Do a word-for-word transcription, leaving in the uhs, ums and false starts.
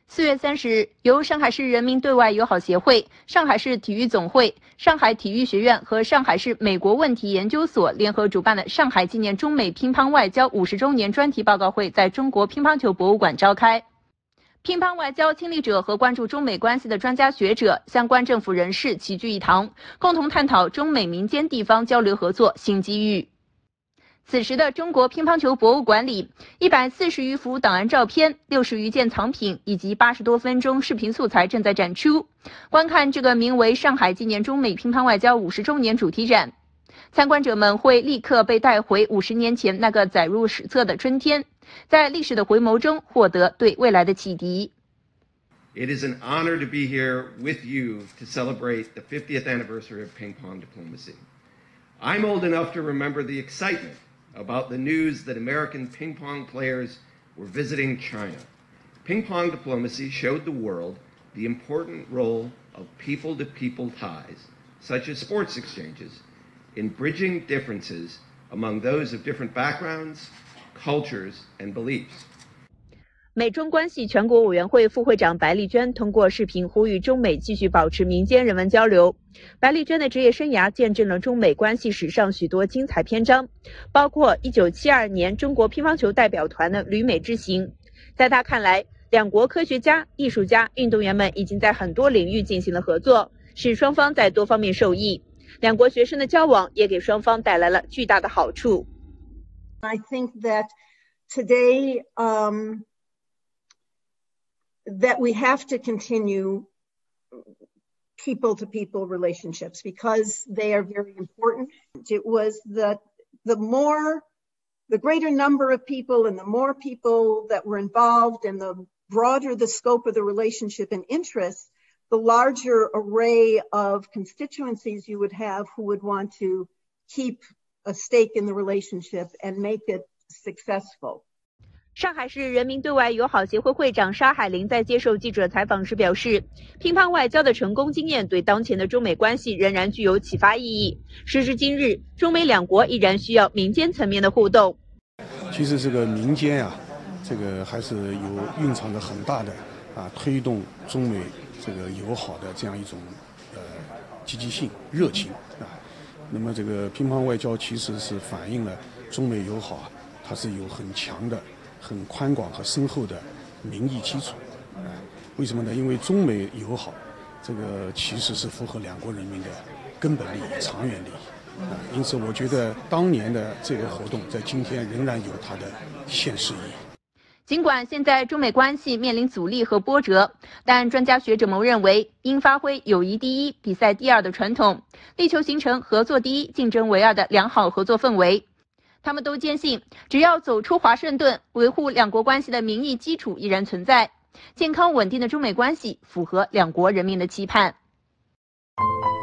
四月三十日，由上海市人民对外友好协会、上海市体育总会、上海体育学院和上海市美国问题研究所联合主办的上海纪念中美乒乓外交五十周年专题报告会在中国乒乓球博物馆召开。乒乓外交亲历者和关注中美关系的专家学者、相关政府人士齐聚一堂，共同探讨中美民间地方交流合作新机遇。此时的中国乒乓球博物馆里，一百四十余幅档案照片、六十余件藏品以及八十多分钟视频素材正在展出。观看这个名为“上海纪念中美乒乓外交五十周年”主题展，参观者们会立刻被带回五十年前那个载入史册的春天，在历史的回眸中获得对未来的启迪。 It is an honor to be here with you to celebrate the fiftieth anniversary of ping pong diplomacy. I'm old enough to remember the excitement about the news that American ping pong players were visiting China. Ping pong diplomacy showed the world the important role of people-to-people ties, such as sports exchanges, in bridging differences among those of different backgrounds, cultures, and beliefs. 美中关系全国委员会副会长白丽娟通过视频呼吁中美继续保持民间人文交流。白丽娟的职业生涯见证了中美关系史上许多精彩篇章，包括一九七二年中国乒乓球代表团的旅美之行。在她看来，两国科学家、艺术家、运动员们已经在很多领域进行了合作，使双方在多方面受益。两国学生的交往也给双方带来了巨大的好处。 I think that today, um, that we have to continue people-to-people relationships because they are very important. It was the the more, the greater number of people and the more people that were involved and the broader the scope of the relationship and interests, the larger array of constituencies you would have who would want to keep a stake in the relationship and make it successful. 上海市人民对外友好协会会长沙海林在接受记者采访时表示，乒乓外交的成功经验对当前的中美关系仍然具有启发意义。时至今日，中美两国依然需要民间层面的互动。 其实这个民间啊，这个还是有蕴藏着很大的啊推动中美这个友好的这样一种呃积极性、热情啊。那么这个乒乓外交其实是反映了中美友好啊，它是有很强的。很宽广和深厚的民意基础，啊，为什么呢？因为中美友好，这个其实是符合两国人民的根本利益、长远利益，啊，因此我觉得当年的这个活动在今天仍然有它的现实意义。 尽管现在中美关系面临阻力和波折，但专家学者们认为，应发挥友谊第一、比赛第二的传统，力求形成合作第一、竞争唯二的良好合作氛围。他们都坚信，只要走出华盛顿，维护两国关系的民意基础依然存在。健康稳定的中美关系符合两国人民的期盼。